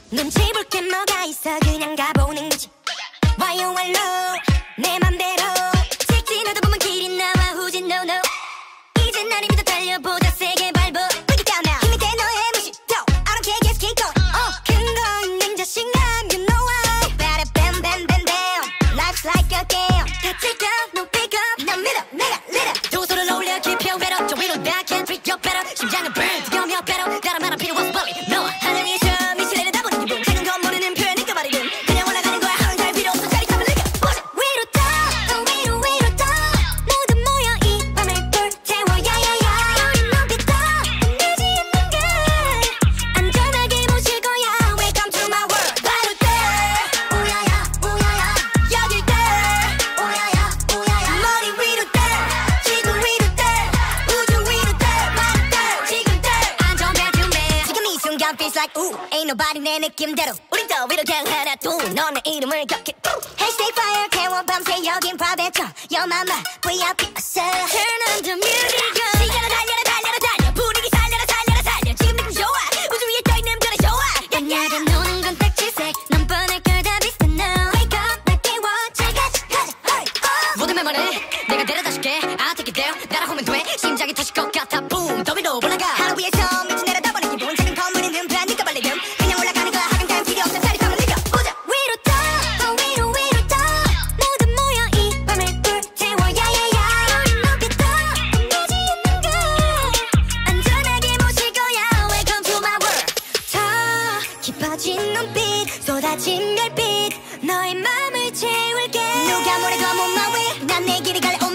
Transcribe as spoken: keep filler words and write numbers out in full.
눈치 볼 게 뭐가 있어 그냥 가보는 거지. Why you alone 내 맘대로 직진하다 보면 길이 나와 후진 no no. 이제 나를 믿어 달려보자 세게 밟어. Break it down now 힘이 돼 너의 무시도 I don't care just keep going. 어 근거 있는 자신감 you know why. Better bam bam bam bam Life's like a game. 다칠까 no pick up 난 믿어 내가 leader. 두 손을 올려 keep your better 저 위로 I can't treat you better. 심장은 burn 두려우며 better 나란 말은 필요 없어 빨리 no. 하늘이 저 미치래를 다 보는 기분 작은 건 모르는 표현이니까 말이든 그냥 올라가는 거야 하는 잘 필요 없어 짜릿함을 느껴 보자. 위로 떠 어, 위로 위로 떠 모두 모여 이 밤을 불태워 야야야 우린 높이 떠 흔들지 않는 걸 안전하게 모실 거야. Welcome to my world. 바로 때 오야야 오야야 여길 때 오야야 오야야 머리 위로 때 지구 위로 때 우주 위로 때 바로 때 지금 때 안전벨 준비. 지금 이 순간 feels like ooh ain't nobody 내 느낌대로 우린 더 위로 향하나 또 너의 이름을 겹게 Hashtag fire 태워 밤새 여긴 바베큐 Your mama V I P 어서 Turn on the music 시간을 달려라 달려라 달려 분위기 살려라 살려라 살려 지금 느낌 좋아 우주 위에 떠있는 별이 좋아. 연약한 노는 건 딱칠색 넌 뻔할 걸다 비슷해 now. Wake up 날 깨워 잘같이 가자 hurry up. 모든 멤버는 내가 데려다 줄게 I'll take it there 따라오면 돼 심장이 터질 것 같아 boom 더 위로 올라가. 하루 위에서 미쳐 내려다보는 기분 지금 건물은 듬plan 니가 발리듬 그냥 올라가는 거야 하긴 단 필요 없어 짜릿함을 느껴 보자. 위로 떠 어, 위로 위로 떠 모두 모여 이 밤을 불태워 야야야 우린 높이 떠 흔들지 않는 걸 안전하게 모실 거야. Welcome to my world. 더 깊어진 눈빛 쏟아진 별빛 너의 맘을 채울게. 누가 뭐래도 못 마위 난 내 길이 갈래